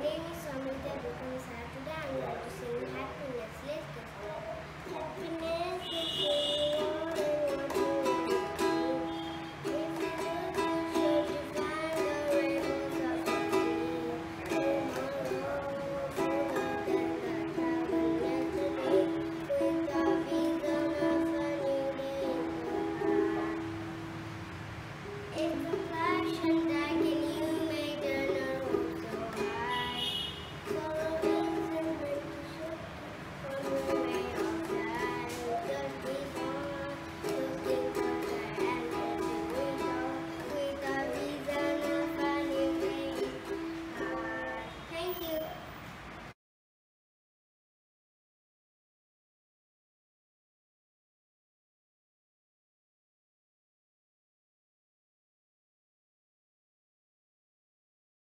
name is Samriti Abdulkarim Sir. Today I am going to sing